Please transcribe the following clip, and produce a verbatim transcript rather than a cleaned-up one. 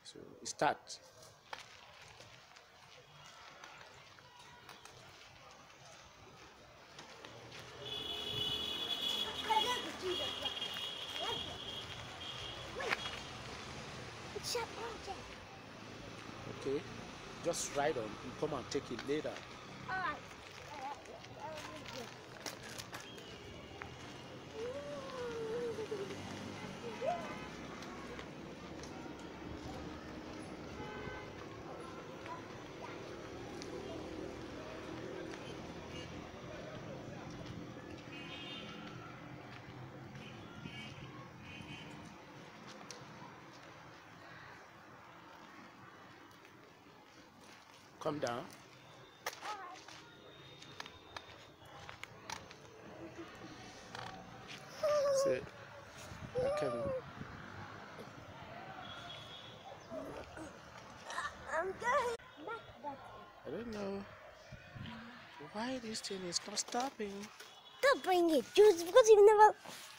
So start. It's a project. Okay, just ride on. You come and take it later. Alright. Come down. Say, I can. I'm going. I don't know why this thing is not stopping. Don't bring it, Jules, because you've never